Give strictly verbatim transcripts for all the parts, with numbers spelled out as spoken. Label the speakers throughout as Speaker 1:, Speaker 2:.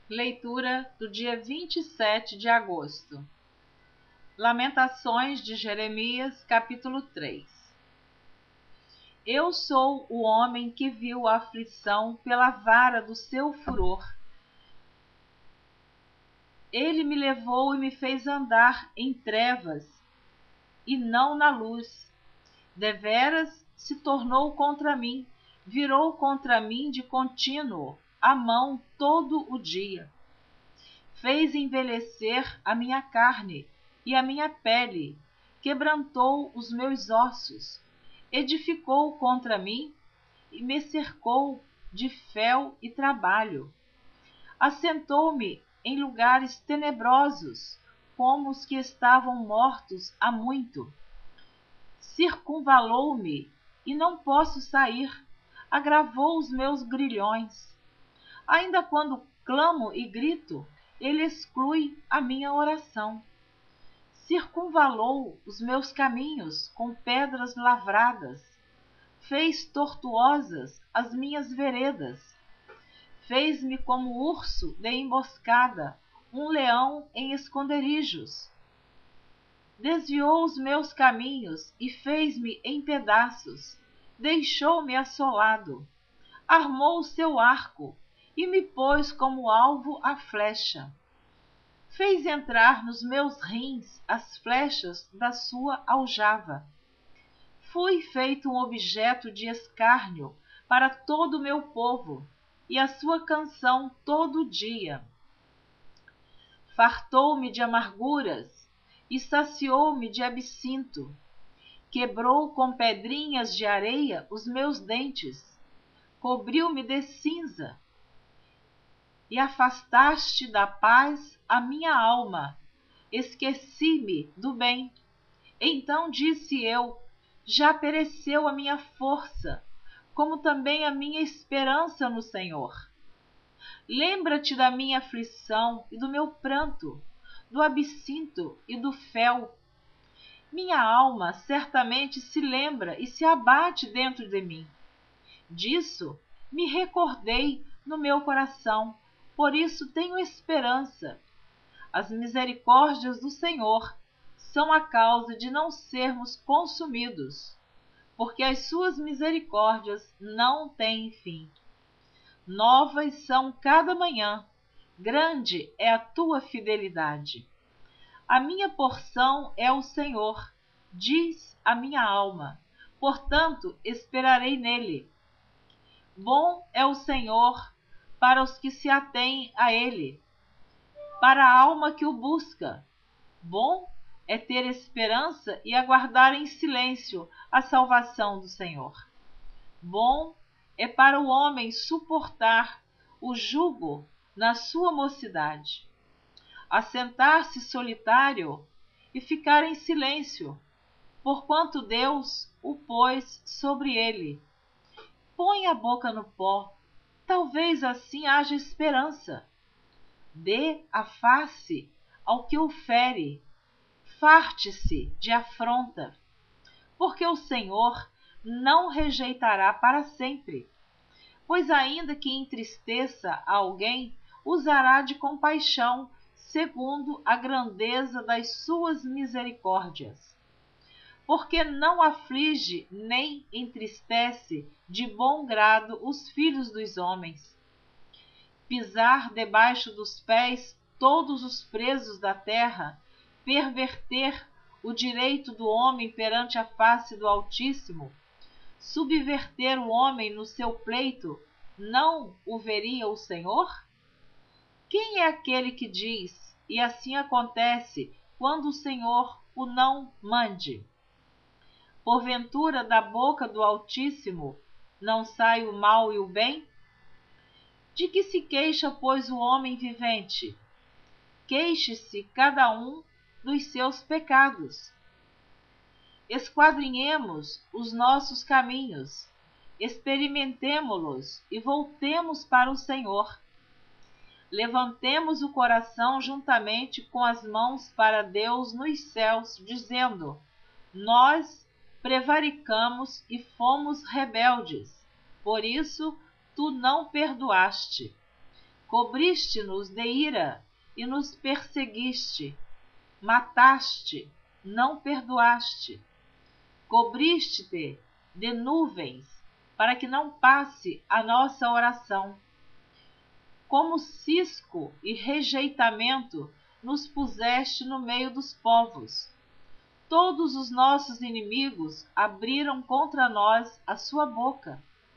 Speaker 1: Leitura do dia vinte e sete de agosto. Lamentações de Jeremias, capítulo três. Eu sou o homem que viu a aflição pela vara do seu furor. Ele me levou e me fez andar em trevas, e não na luz. Deveras se tornou contra mim, virou contra mim de contínuo a mão todo o dia. Fez envelhecer a minha carne e a minha pele, quebrantou os meus ossos, edificou contra mim e me cercou de fel e trabalho. Assentou-me em lugares tenebrosos, como os que estavam mortos há muito. Circunvalou-me e não posso sair, agravou os meus grilhões. Ainda quando clamo e grito, ele exclui a minha oração. Circunvalou os meus caminhos com pedras lavradas, fez tortuosas as minhas veredas, fez-me como urso de emboscada, um leão em esconderijos. Desviou os meus caminhos e fez-me em pedaços, deixou-me assolado, armou o seu arco e me pôs como alvo a flecha. Fez entrar nos meus rins as flechas da sua aljava. Fui feito um objeto de escárnio para todo o meu povo, e a sua canção todo dia. Fartou-me de amarguras e saciou-me de absinto. Quebrou com pedrinhas de areia os meus dentes, cobriu-me de cinza. E afastaste da paz a minha alma, esqueci-me do bem. Então disse eu, já pereceu a minha força, como também a minha esperança no Senhor. Lembra-te da minha aflição e do meu pranto, do absinto e do fel. Minha alma certamente se lembra e se abate dentro de mim. Disso me recordei no meu coração, por isso tenho esperança. As misericórdias do Senhor são a causa de não sermos consumidos, porque as suas misericórdias não têm fim. Novas são cada manhã, grande é a tua fidelidade. A minha porção é o Senhor, diz a minha alma, portanto esperarei nele. Bom é o Senhor para os que se atêm a ele, para a alma que o busca. Bom é ter esperança e aguardar em silêncio a salvação do Senhor. Bom é para o homem suportar o jugo na sua mocidade, assentar-se solitário e ficar em silêncio, porquanto Deus o pôs sobre ele. Põe a boca no pó, talvez assim haja esperança. Dê a face ao que o fere, farte-se de afronta, porque o Senhor não rejeitará para sempre, pois ainda que entristeça a alguém, usará de compaixão, segundo a grandeza das suas misericórdias. Porque não aflige nem entristece de bom grado os filhos dos homens. Pisar debaixo dos pés todos os presos da terra, perverter o direito do homem perante a face do Altíssimo, subverter o homem no seu pleito, não o veria o Senhor? Quem é aquele que diz, e assim acontece, quando o Senhor o não mande? Porventura da boca do Altíssimo não sai o mal e o bem? De que se queixa, pois, o homem vivente? Queixe-se cada um dos seus pecados. Esquadrinhemos os nossos caminhos, experimentemo-los e voltemos para o Senhor. Levantemos o coração juntamente com as mãos para Deus nos céus, dizendo: nós prevaricamos e fomos rebeldes, por isso tu não perdoaste. Cobriste-nos de ira e nos perseguiste. Mataste, não perdoaste. Cobriste-te de nuvens, para que não passe a nossa oração. Como cisco e rejeitamento nos puseste no meio dos povos. Todos os nossos inimigos abriram contra nós a sua boca.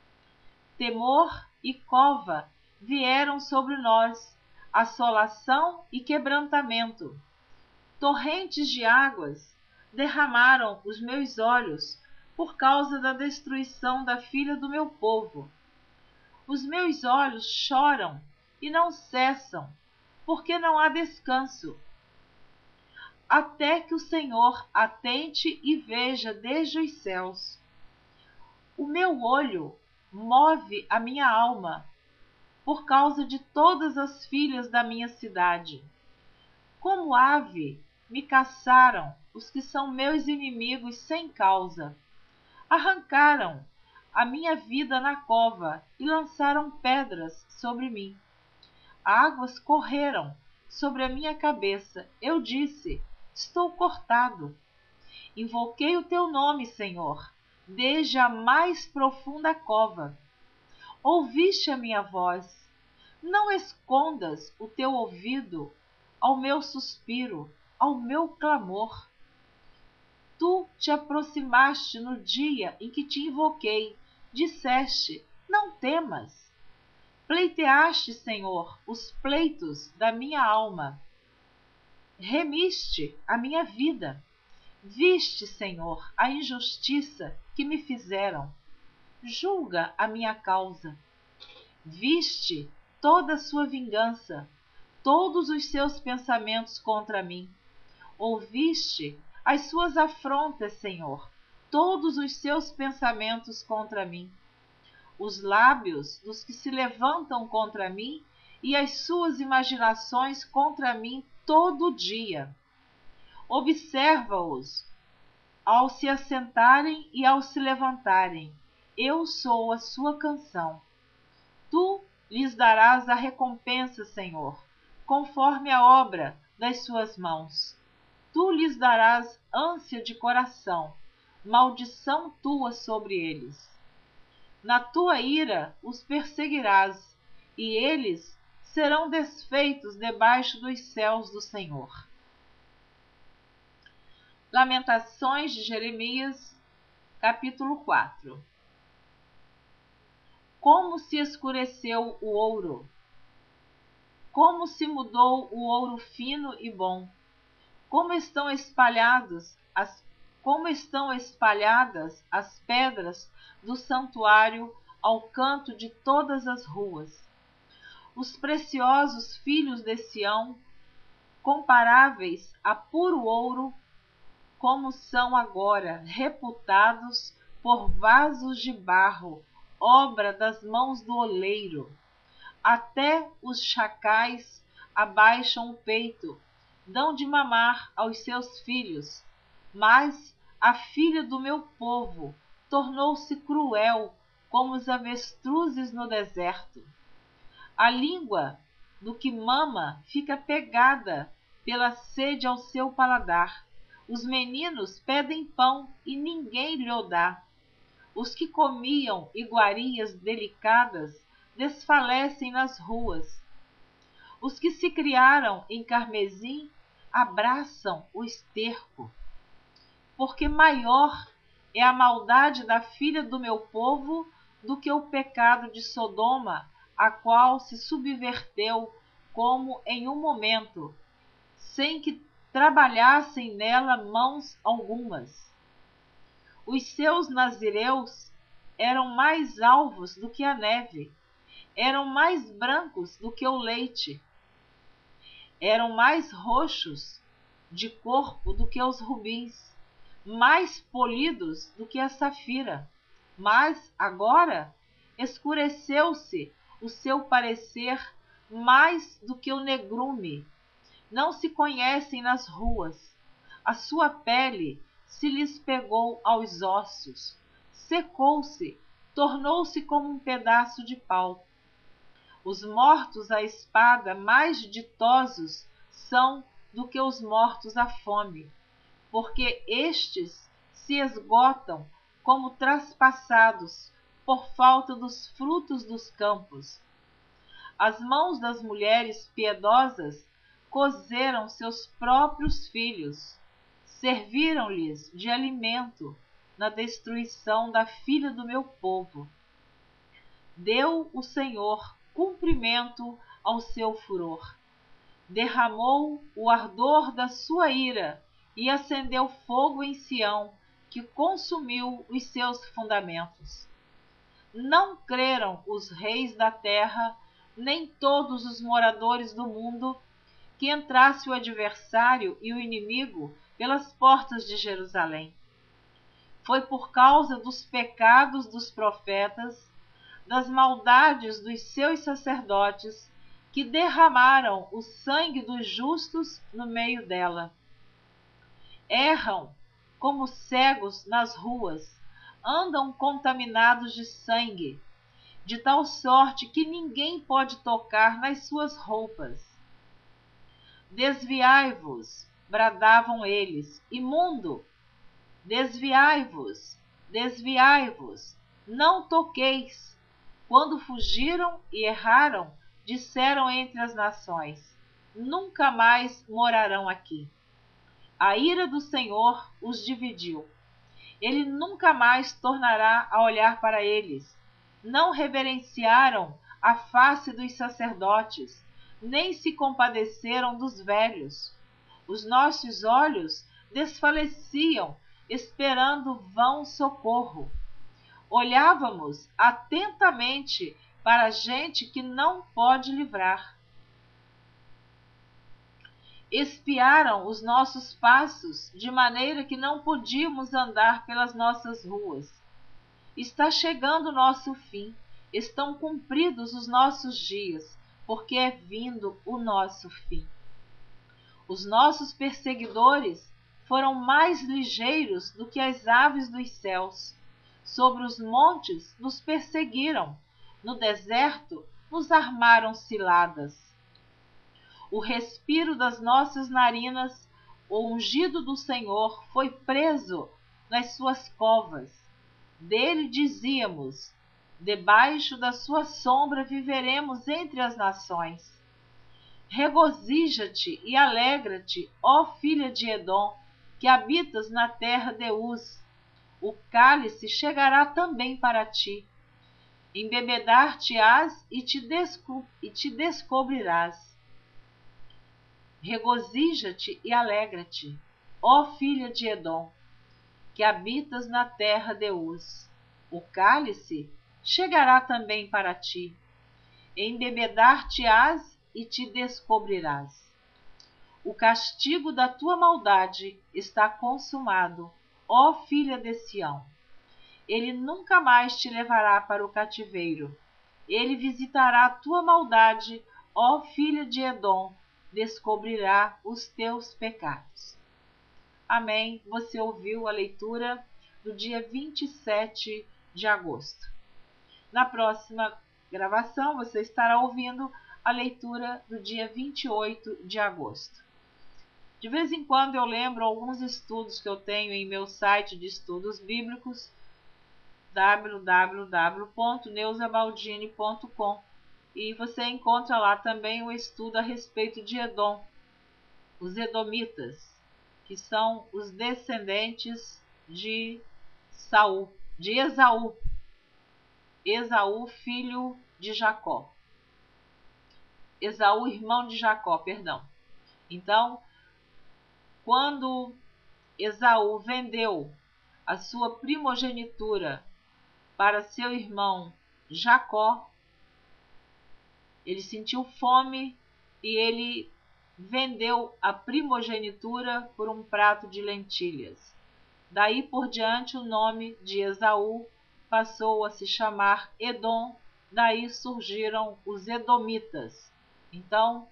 Speaker 1: Temor e cova vieram sobre nós, assolação e quebrantamento. Torrentes de águas derramaram os meus olhos por causa da destruição da filha do meu povo. Os meus olhos choram e não cessam, porque não há descanso, até que o Senhor atente e veja desde os céus. O meu olho move a minha alma, por causa de todas as filhas da minha cidade. Como ave me caçaram os que são meus inimigos sem causa. Arrancaram a minha vida na cova e lançaram pedras sobre mim. Águas correram sobre a minha cabeça. Eu disse: estou cortado. Invoquei o teu nome, Senhor, desde a mais profunda cova. Ouviste a minha voz. Não escondas o teu ouvido ao meu suspiro, ao meu clamor. Tu te aproximaste no dia em que te invoquei. Disseste: não temas. Pleiteaste, Senhor, os pleitos da minha alma. Remiste a minha vida. Viste, Senhor, a injustiça que me fizeram. Julga a minha causa. Viste toda a sua vingança, todos os seus pensamentos contra mim. Ouviste as suas afrontas, Senhor, todos os seus pensamentos contra mim. Os lábios dos que se levantam contra mim e as suas imaginações contra mim todo dia. Observa-os ao se assentarem e ao se levantarem. Eu sou a sua canção. Tu lhes darás a recompensa, Senhor, conforme a obra das suas mãos. Tu lhes darás ânsia de coração, maldição tua sobre eles. Na tua ira os perseguirás, e eles serão desfeitos debaixo dos céus do Senhor. Lamentações de Jeremias, capítulo quatro. Como se escureceu o ouro! Como se mudou o ouro fino e bom! Como estão espalhados as, como estão espalhadas as pedras do santuário ao canto de todas as ruas! Os preciosos filhos de Sião, comparáveis a puro ouro, como são agora reputados por vasos de barro, obra das mãos do oleiro. Até os chacais abaixam o peito, dão de mamar aos seus filhos, mas a filha do meu povo tornou-se cruel como os avestruzes no deserto. A língua do que mama fica pegada pela sede ao seu paladar. Os meninos pedem pão e ninguém lhe o dá. Os que comiam iguarias delicadas desfalecem nas ruas. Os que se criaram em carmesim abraçam o esterco. Porque maior é a maldade da filha do meu povo do que o pecado de Sodoma, a qual se subverteu como em um momento, sem que trabalhassem nela mãos algumas. Os seus nazireus eram mais alvos do que a neve, eram mais brancos do que o leite, eram mais roxos de corpo do que os rubins, mais polidos do que a safira. Mas agora escureceu-se o seu parecer mais do que o negrume. Não se conhecem nas ruas. A sua pele se lhes pegou aos ossos, secou-se, tornou-se como um pedaço de pau. Os mortos à espada mais ditosos são do que os mortos à fome, porque estes se esgotam como traspassados por falta dos frutos dos campos. As mãos das mulheres piedosas cozeram seus próprios filhos, serviram-lhes de alimento na destruição da filha do meu povo. Deu o Senhor cumprimento ao seu furor, derramou o ardor da sua ira e acendeu fogo em Sião, que consumiu os seus fundamentos. Não creram os reis da terra, nem todos os moradores do mundo, que entrasse o adversário e o inimigo pelas portas de Jerusalém. Foi por causa dos pecados dos profetas, das maldades dos seus sacerdotes, que derramaram o sangue dos justos no meio dela. Erram como cegos nas ruas, andam contaminados de sangue, de tal sorte que ninguém pode tocar nas suas roupas. Desviai-vos, bradavam eles, imundo! Desviai-vos, desviai-vos, não toqueis! Quando fugiram e erraram, disseram entre as nações: nunca mais morarão aqui. A ira do Senhor os dividiu. Ele nunca mais tornará a olhar para eles. Não reverenciaram a face dos sacerdotes, nem se compadeceram dos velhos. Os nossos olhos desfaleciam, esperando vão socorro. Olhávamos atentamente para a gente que não pode livrar. Espiaram os nossos passos, de maneira que não podíamos andar pelas nossas ruas. Está chegando o nosso fim, estão cumpridos os nossos dias, porque é vindo o nosso fim. Os nossos perseguidores foram mais ligeiros do que as aves dos céus. Sobre os montes nos perseguiram, no deserto nos armaram ciladas. O respiro das nossas narinas, o ungido do Senhor, foi preso nas suas covas. Dele dizíamos: debaixo da sua sombra viveremos entre as nações. Regozija-te e alegra-te, ó filha de Edom, que habitas na terra de Uz. O cálice chegará também para ti. Embebedar-te-ás e te, desco- e te descobrirás. Regozija-te e alegra-te, ó filha de Edom, que habitas na terra de Uz. O cálice chegará também para ti. Embebedar-te-ás e te descobrirás. O castigo da tua maldade está consumado, ó filha de Sião. Ele nunca mais te levará para o cativeiro. Ele visitará a tua maldade, ó filha de Edom, descobrirá os teus pecados. Amém. Você ouviu a leitura do dia vinte e sete de agosto. Na próxima gravação, você estará ouvindo a leitura do dia vinte e oito de agosto. De vez em quando eu lembro alguns estudos que eu tenho em meu site de estudos bíblicos, w w w ponto neuza baldini ponto com, e você encontra lá também o estudo a respeito de Edom, os edomitas, que são os descendentes de Saul, de Esaú, Esaú, filho de Jacó. Esaú, irmão de Jacó, perdão. Então, quando Esaú vendeu a sua primogenitura para seu irmão Jacó, ele sentiu fome e ele vendeu a primogenitura por um prato de lentilhas. Daí por diante o nome de Esaú passou a se chamar Edom, daí surgiram os edomitas. Então,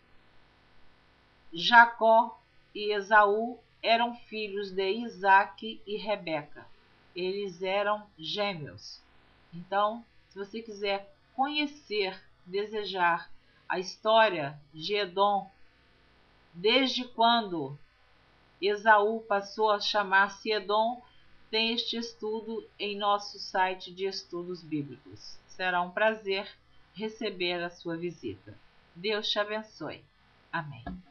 Speaker 1: Jacó e Esaú eram filhos de Isaque e Rebeca. Eles eram gêmeos. Então, se você quiser conhecer desejar a história de Edom, desde quando Esaú passou a chamar-se Edom, tem este estudo em nosso site de estudos bíblicos. Será um prazer receber a sua visita. Deus te abençoe. Amém.